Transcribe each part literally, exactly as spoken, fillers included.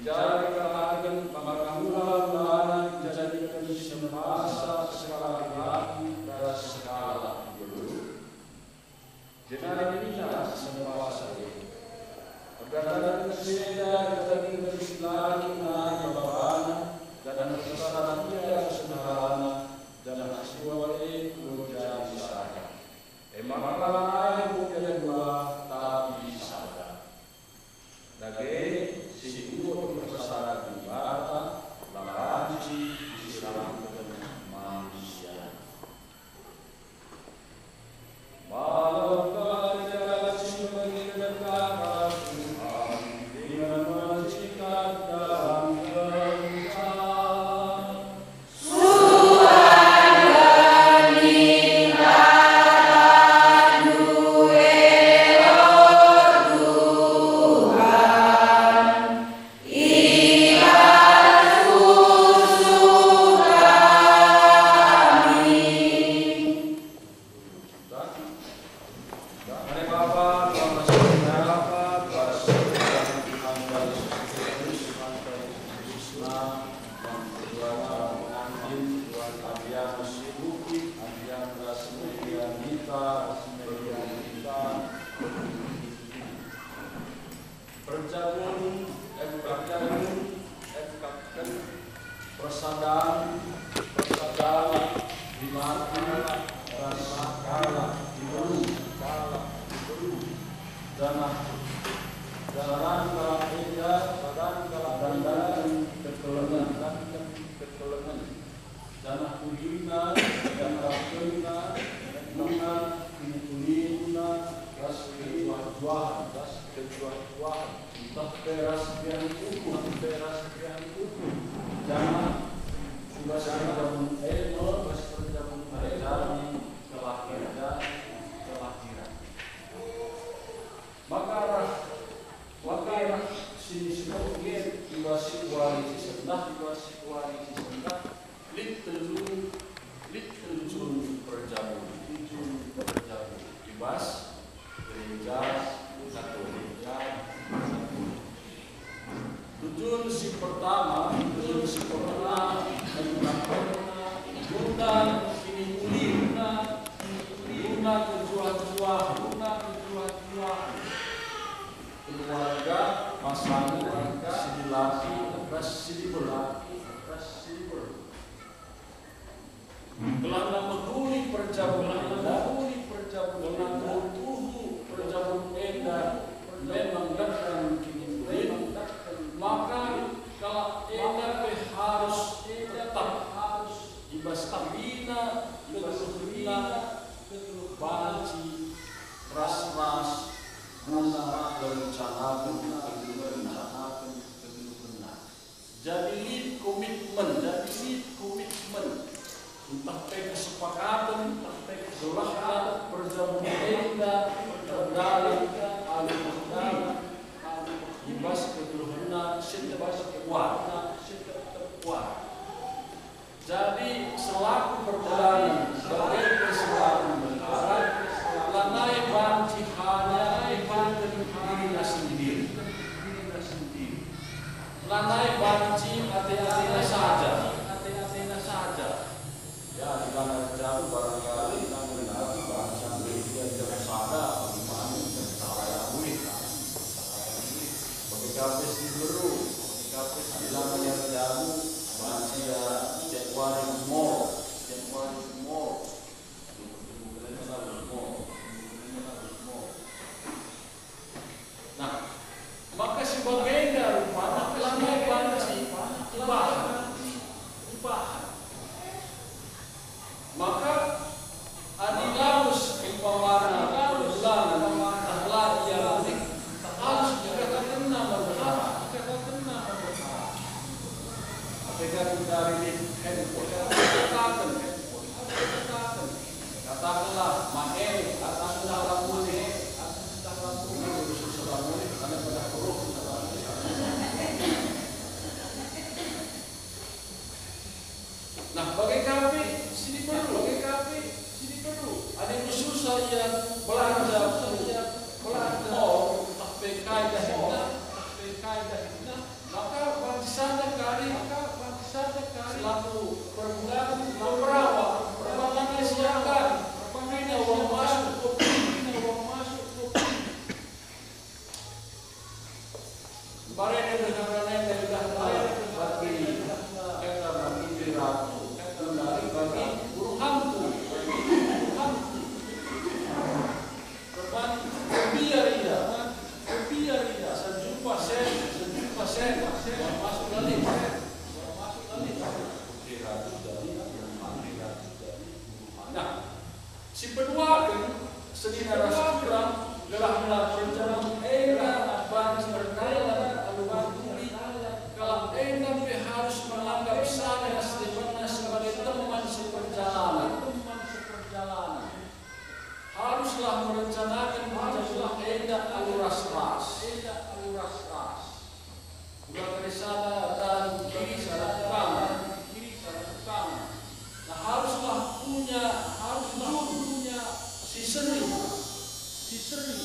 Jadikan pemakaman dijadikan semasa sekali lagi dan sekala dulu. Jenari inilah semasa ini. Berdasarkan kesehatan dan kesilapan naik bapana dan kesalahan dia sederhana dan sebuah itu jadi saja. Emang kalau naik bukan dua tapi saja. Lagi si ibu bersara di bata, laranci disiram dengan manusia. Malam kalian simpan dekat Tuhan dengan mencintai dalam kebenaran. Perjalanan perjalanan persadaan persadaan di mana dan kala diburu kala diburu dana jalan kala indah dan kala dandan ketulengan dan ketulengan dana kulina dan kulina nuna kulina ras kejualan ras kejualan entah beras yang utuh beras yang utuh jangan sudah sedang eno sedang terjadi kelahiran kelahiran maka maka sini sebagian iwasi wali sesendah iwasi wali sesendah lit telun lit telun perjamu telun perjamu ibas gereja katolik tujuan si pertama tujuan si pertama guna ini guna guna kejual-jual guna kejual-jual keluarga pasangan keluarga si laki terus si berlaki terus si ber kelana menghuni perjamuan menghuni perjamuan tubuh perjamuan endah memang datang kini maka kalau enda harus tetap harus ibas tabina ibas tabina banci ras-ras guna rencanakan rencanakan benar jadi lead komitmen jadi lead komitmen entah kesepakatan entah kesepakatan perjamuan enda perdalam alih-alih ibas keturunan sintebas kuat kuat jadi selaku berjalan sebagai kesalahan berjalan lanai banci hanya banci dirinya sendiri lanai banci hati-hatinya saja hati-hatinya saja ya di mana jauh barangkali namun lagi bahasa dia tidak sadar bagaimana cara yang boleh kapes di beru, kapes di lama yang jauh, masih ya Januari mall, Januari mall, nah, maka sebagai rupa lama banci, ubah, ubah, maka adilaus kepawana, bulan, tahlah ia harus juga terkena berharap, terkena berharap. Apakah kita ini handphone, katakan handphone, katakan, katakanlah mahal, katakanlah lamuni, katakanlah lamuni, khusus lamuni, karena pada perlu nah, bagi kami sini perlu, bagi kami sini perlu. Ada yang susah yang belanja, belanja, belanja. Kaidah hina, kaidah hina, maka kali selaku perbulan beberapa perbankan siapkan ini uang masuk ini uang masuk barang yang berjalan dari belakang bagi kita bagi ratu dari bagi burung hantu burung hantu perban biar dia biar dia sejuta sen sejuta sen masuk lagi masuk lagi ratu dari ratu dari nah si kedua sedina rasulah gelah gelah rencana era abang berdaya aluan tuli kalau ena harus menganggap saya sebagaimana sebagai teman seperjalanan teman seperjalanan haruslah merencanakan menjadilah ena aluras ras ena aluras ras bukan dari sana dan kiri sana kanan kiri sana kanan nah haruslah punya haruslah punya si seni si seni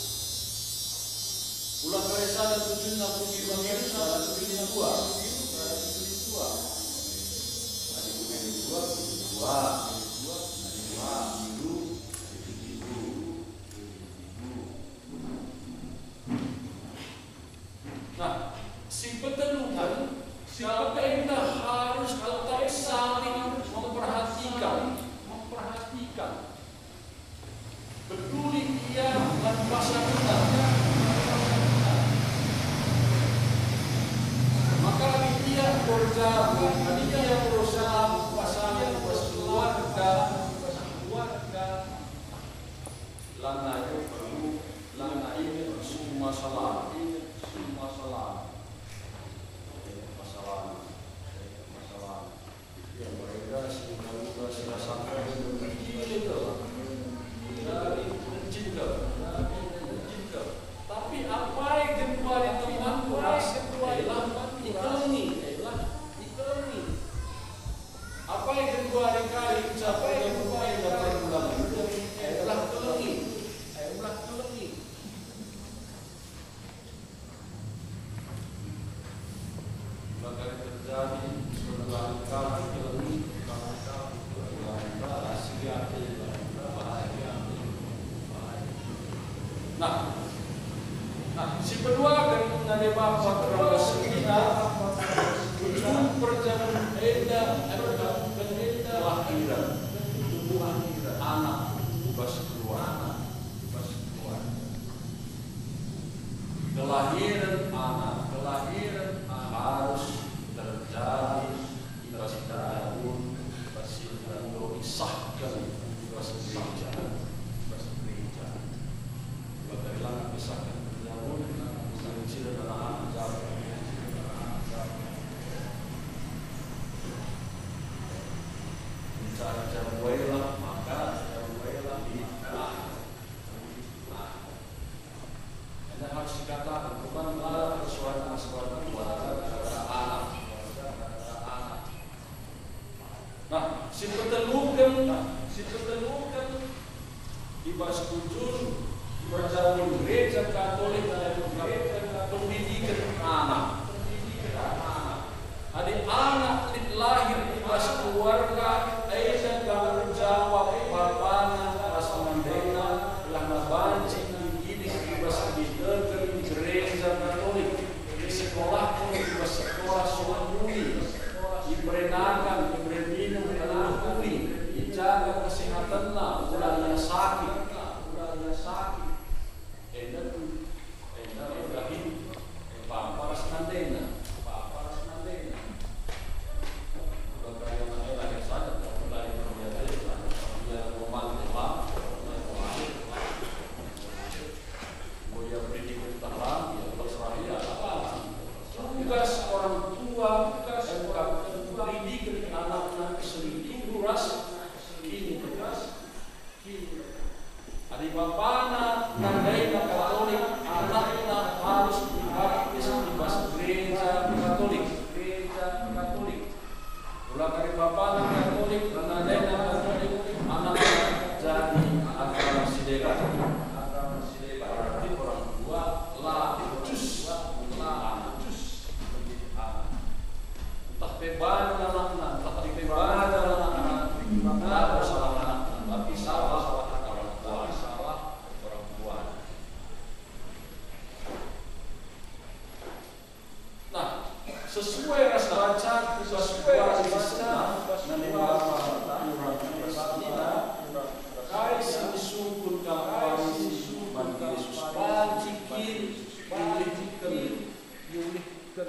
ulang dari sana tujuhnya bumi bangkit sana tujuhnya dua tujuhnya dua ada bumi dua dua dua dua biru biru nah si petelukan siapa kita harus tetap saling memperhatikan memperhatikan peduli dia dan pasangan maka dia bergabung dia berusaha pasangan berkeluarga berkeluarga lana itu perlu lana ini semua masalah ini semua masalah masalah masalah yang mereka sudah sudah sampai begini dari cinta cinta tapi apa yang kedua di teman kurasa kedua ialah ikhlani ialah ikhlani apa yang kedua dikali ucapan yang bermain dalam bulan adalah kelengi adalah kelengi maka terjadi sebuah kali kelengi kali kali Nah, nah si kedua kan dari bapak terlalu sekitar tujuh perjalanan eda adalah eda lahiran tumbuhan anak bebas keluar anak bebas keluar kelahiran anak kelahiran harus terjadi bebas tahun bebas tahun disahkan bebas gereja bebas gereja bagaimana pisahkan berjauh mengunci dan anak jauh mencari jauh maka jauh di nah anda harus dikatakan bukan malah persoalan persoalan keluarga anak anak nah si petelukan si petelukan di bas kujur berjauh gereja Katolik dan gereja pendidikan anak, pendidikan anak. Adik anak lahir di pas keluarga, ayah gak menjawab bapaknya pas mandena, lah nabanci ini di pas di gereja Katolik, di sekolah pun di pas sekolah suami, diperenakan, diberi minum alkoholi, dijaga kesehatannya, ulangnya sakit, ulangnya sakit. Enda tu, enda Ibrahim, papa rasnandena, papa rasnandena. Kalau yang mana lahir saja, kalau lahir dia lahir, dia roman telah, dia pendidikan telah, dia terserah dia apa? Tugas orang tua, tugas pendidikan anak-anak sendiri, tugas ini tugas, ini. Adik bapana nandaina Katolik anaknya harus dibaptis di pas gereja Katolik gereja Katolik ulang dari bapana Katolik nandaina Katolik anaknya jadi agama sidera agama sidera berarti orang tua lah cus lah cus menjadi anak tapi banyak anak-anak, tapi banyak anak-anak, ada salah anak, tapi salah orang tua, salah orang tua. Nah, sesuai rasa baca, sesuai rasa baca, menimba kurang bersama, kais disukun kampanye bagi Yesus, bajikin, bajikan, yulikan,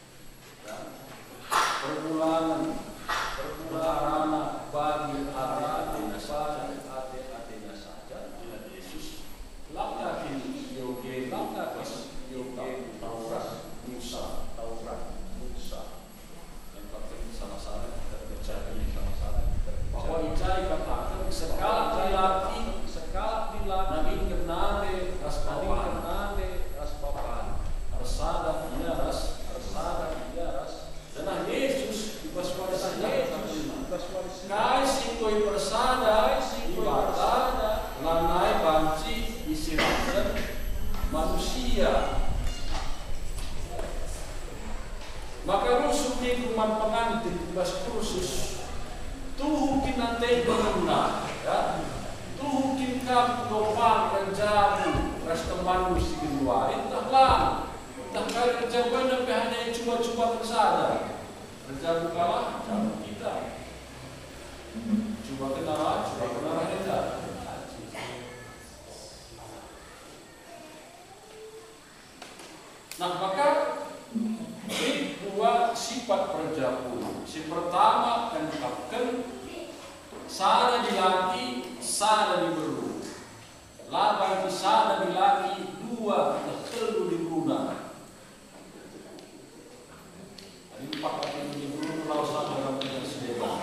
perbulangan, perbulangan bagi hati-hatinya saja, hati-hatinya saja, Yesus, lakukan yoge, lakukan yoge Taurat, Musa, Taurat, Musa, yang penting sama-sama kita percaya sama-sama bahwa ijai katakan sekali dilatih, sekali dilatih, nabi kenane, ras nabi kenane, ras papan, rasada dia ras, rasada dia ras, dan Yesus di paswara Yesus, kasih koi persada, ibadah, lanai banci isirakan manusia. Maka rusuk ni kuman pengantin bas kursus tuhukin nanti berguna, ya, tuhukin kam lopang renjamu ras teman mesti kedua, entahlah, entah kali renjamu yang hanya cuma-cuma tersada, renjamu kalah, renjamu kita, coba kenal, coba kenal rendah. Nah maka ini dua sifat perjamu. Si pertama kan dikatakan sana dilaki, sana diberu. Laban di sana dilaki dua tertelu di guna. Ini empat kali di guna kalau sama dalam dengan sedeban.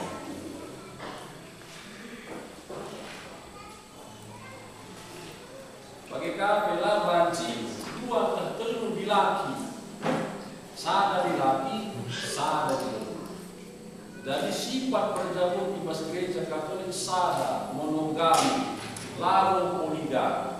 Bagi kami laban dua tertelu dilaki. Sada dilaki, sada diberu. Dari sifat perjamuan di bahasa gereja Katolik sada, monogami, lalu poligami.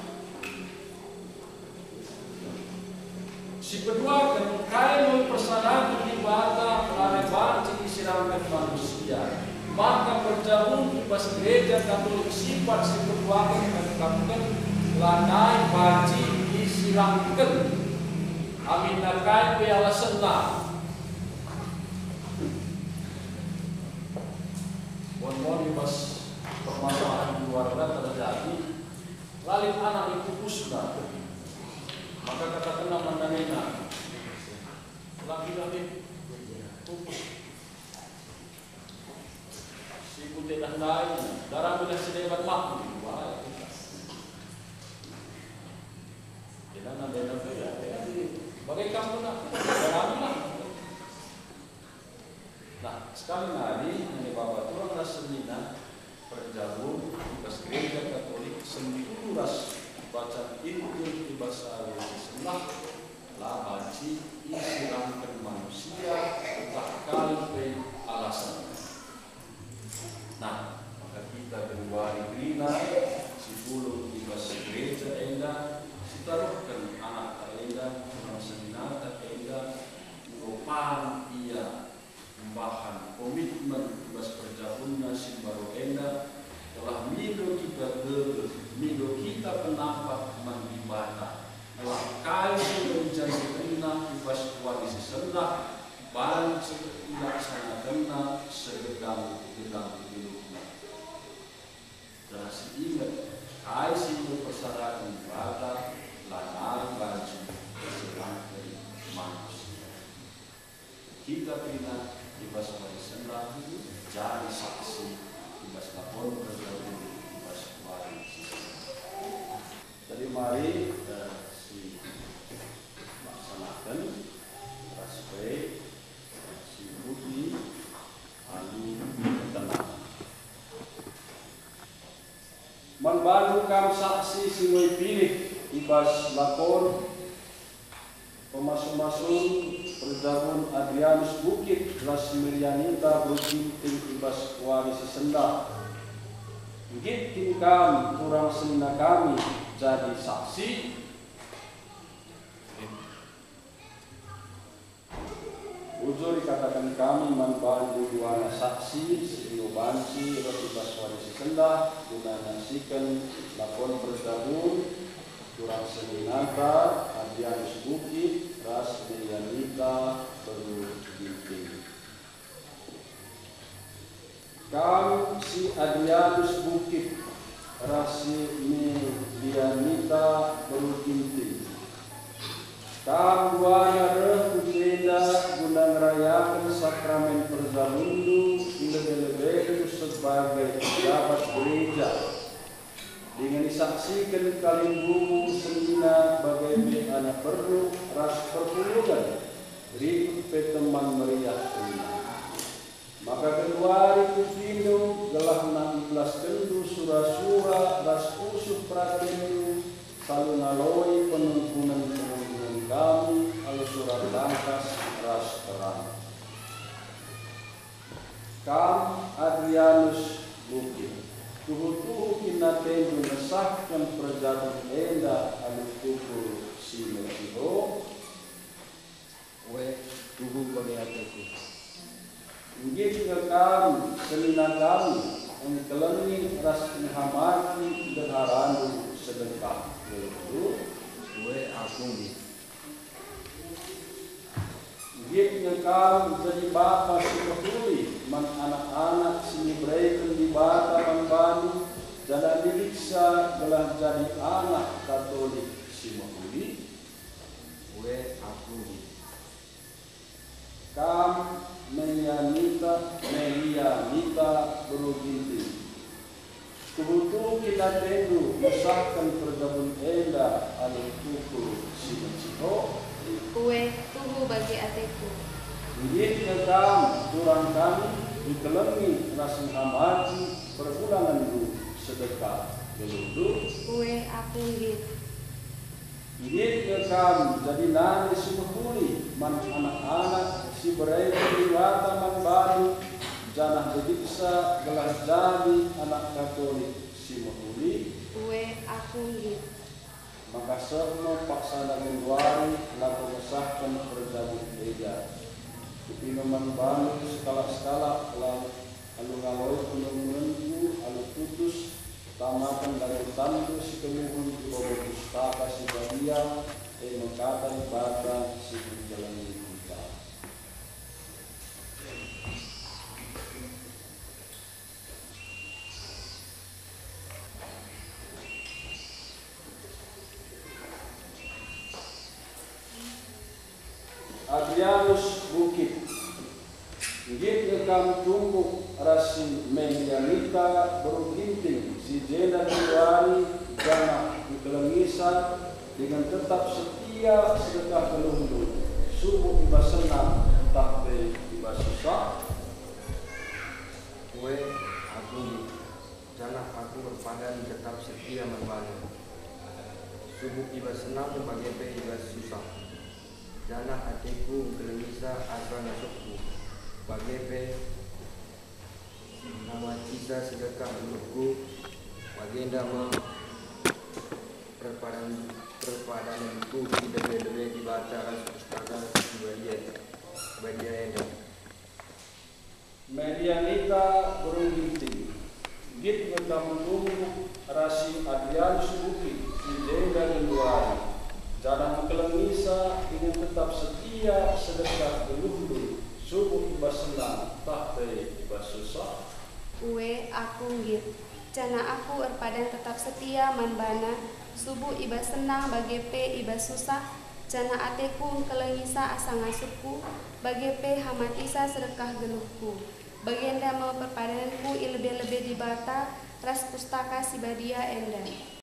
Si kedua kan kain persadaran ibadah lareban disiramkan manusia. Maka perjamuan di bahasa gereja Katolik sifat si kedua kan dikatakan lanai baci disiramkan. Amin nakai piala senang. Bon-bon pas permasalahan keluarga terjadi, lalu anak itu pusna. Maka kata kena mandangina, laki-laki pupus. Si putih dan lain, darah bila sedebat makhluk. Tidak ada yang berbeda. Bagai kamu nak, beramilah. Nah, sekali lagi yang Bapak Tuhan rasulina perjamuan di bahasa gereja Katolik sempurna ras baca itu di bahasa Indonesia labaci isirangkan manusia tak kali alasan. Nah, maka kita berdua rina si bulu di bahasa gereja endah si taruhkan anak endah seminata enda rupang ia membahan komitmen bas perjamuan si baru enda telah minggu kita ber minggu kita penampak mengibadah telah kali menjadi kena bas kualisi sendah ban tidak kena segedang gedang hidupnya dan si ingat kali si persarakan ibadah lanai baju dari manusia. Kita pernah di bahasa Malaysia jadi saksi di bahasa Lapor berjauh di bahasa Malaysia. Jadi mari uh, si laksanakan raspe si budi anu tenang. Membantu kam saksi si pilih di bahasa Lapor. Pemasuk-masuk perjamuan Adrianus Bukit Ras Mirianita berginting ibas kuali sesendah. Giting kami kurang senina kami jadi saksi. Ujo dikatakan kami manfaat duana saksi sehingga bansi roti baswari sendah guna nasikan lakon persabun kurang seminata adianus bukit ras medianita perlu ginting. Kam si adianus bukit rasi medianita perlu ginting. Kam duana reh kujeda guna ngerayakan sakramen perzamundu lebih-lebih sebagai pejabat gereja dengan disaksikan kalimbumu semina bagai anak perlu ras perpuluhan ribut peteman meriah ini. Maka kedua itu pinu gelah enam belas kendu surah-surah ras usuh pratenu salu naloi penungkunan penungkunan kami alu surat langkas ras terang. Kam Adrianus Bukit tuhu-tuhu kinatendu nesahkan perjalanan enda alu tukur si Mexico we tuhu bagi hatiku. Inggit ngekam selina kami yang kelengin ras menghamati dan harandu sedekah dulu we aku Git ngekam jadi bapa si kahuli man anak-anak sini berikan di bata man banu jada diliksa gelah jadi anak Katolik si mahuli we aku kam menyanita menyanita beruginti kubutu kita tendu usahkan pergabun enda anu tuku si menciko kue tuhu bagi ateku. Inggit ngekam turang kami dikelengi rasin amati perbulangan du sedekah geluduk kue aku inggit. Inggit ngekam jadi nani sumehuli man anak-anak si berai diwata man baru janah bediksa gelah jadi anak Katolik si mahuli kue aku inggit. maka semua paksana menduari laku mesahkan perjabut gereja kepinoman banu skala-skala lalu alu ngaloi penunggunanku alu putus tamakan dari tandu si kemuhun di bawah pustaka si badia eh mengkatan bata si penjalani kita. Adrianus Bukit Git ngekam tumbuk rasi menyanita beruginting si jeda diwari jana dikelengisa dengan tetap setia sedekah kelundu subuh iba senang tapi iba susah kue aku jana aku berpadan tetap setia membantu subuh iba senang bagi iba susah jana hatiku gelisah asal nasukku bagai nama cisa sedekah untukku baginda mau perpadan perpadananku tidak lebih di bata pustaka bagian bagian enda Medianita beruginting Git ngekam tumbuk rasi Adrianus Bukit si jeda diwari jana kelengisa dengan tetap setia sedekah gelundu subuh iba senang tahte iba susah Kue aku inggit. Jana aku erpadan tetap setia manbana subuh iba senang bagi pe iba susah jana ateku kelengisa asa ngasupku bagi pe hamatisa sedekah geluhku bagienda mau perpadananku ilebe-lebe di bata ras pustaka si badia enda